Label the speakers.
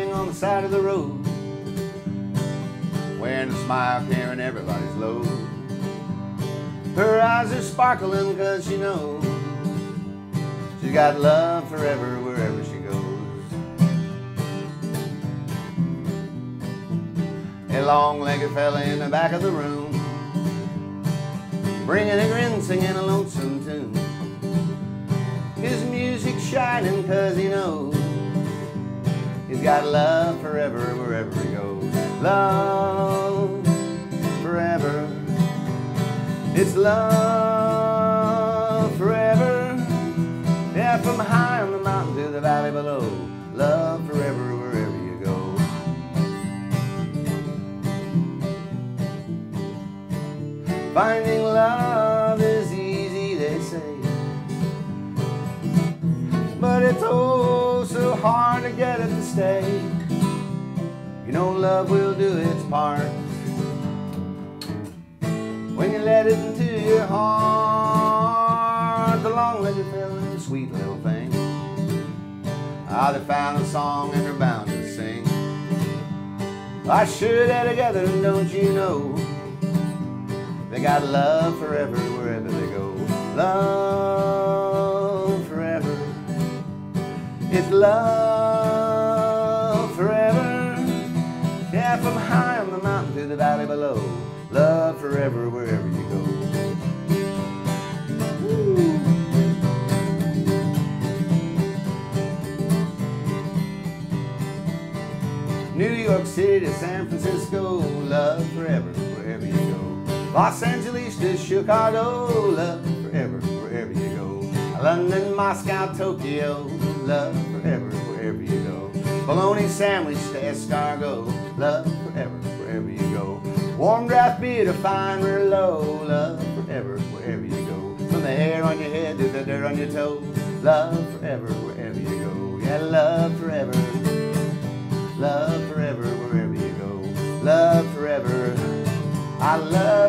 Speaker 1: swing on the side of the road, wearing a smile, carrying everybody's load. Her eyes are sparkling 'cause she knows she's got love forever wherever she goes. A long-legged fella in the back of the room, bringing a grin, singing a lonesome tune. His music shining 'cause he knows he's got love forever wherever he goes. Love forever, it's love forever. Yeah, from high on the mountain to the valley below, love forever wherever you go. Finding love is easy, they say, but it's oh so hard to get it to stay. You know love will do its part when you let it into your heart. The long-legged fella, sweet little thing, they found a song and they're bound to sing. I sure they're together, don't you know? They got love forever wherever they go. Love forever, it's love forever. Yeah, from high on the mountain to the valley below, love forever wherever you go. Woo. New York City to San Francisco, love forever wherever you go. Los Angeles to Chicago, love forever wherever you go. London, Moscow, Tokyo, love forever wherever you go. Bologna sandwich to escargot, love forever wherever you go. Warm draft beer to fine Merlot, love forever wherever you go. From the hair on your head to the dirt on your toe, love forever wherever you go. Yeah, love forever wherever you go. Love forever, I love